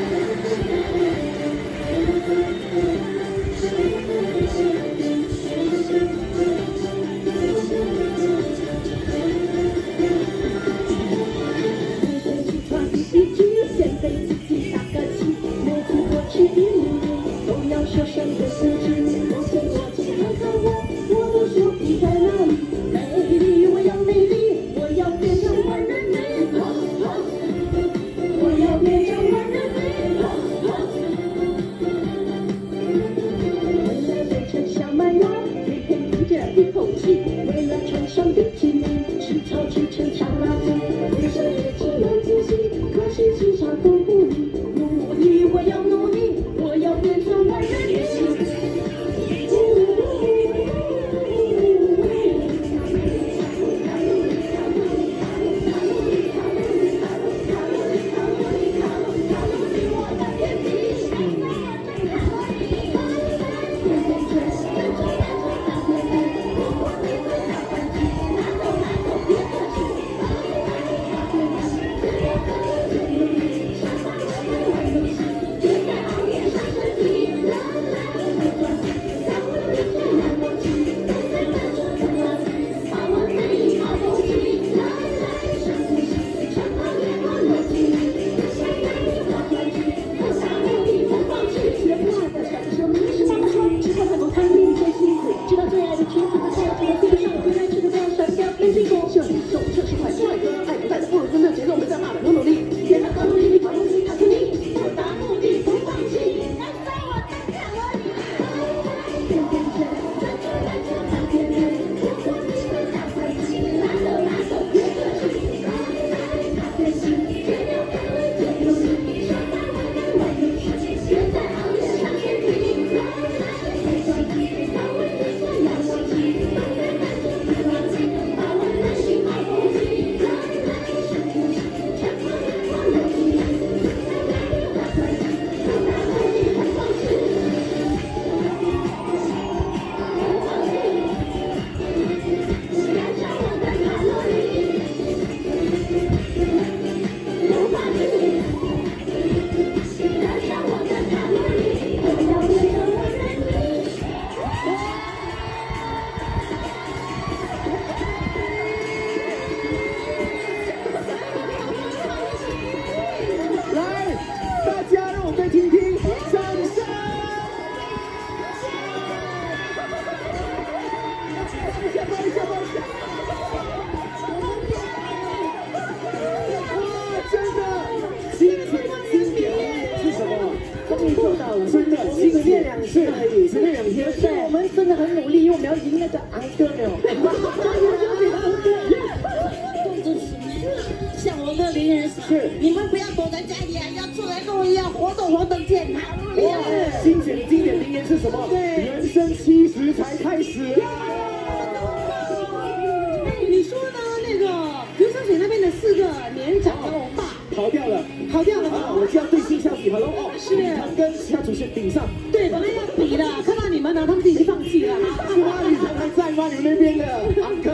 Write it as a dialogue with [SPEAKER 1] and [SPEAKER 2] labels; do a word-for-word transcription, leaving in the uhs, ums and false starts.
[SPEAKER 1] 真的，今天两天而已，今天两天，所以我们真的很努力，因为我们要赢那个昂哥没有？加油加油，昂哥！
[SPEAKER 2] 动作起像我乐龄人是，你们不要躲在家里啊，要出来跟我一样活动活动，健康。
[SPEAKER 1] 哇，金姐的经典名言是什么？对，人生七十才开始。
[SPEAKER 2] 哎，你说呢？那个刘小姐那边的四个年长的欧巴
[SPEAKER 1] 逃掉了，
[SPEAKER 2] 逃掉了吗？
[SPEAKER 1] 我现在对新消息，好了哦，
[SPEAKER 2] 是
[SPEAKER 1] 他跟其他主持人顶上。
[SPEAKER 2] 对，本来要比的，看到你们呢，他们自己就放弃了。
[SPEAKER 1] 是吗？你还在吗？你们那边的昂哥。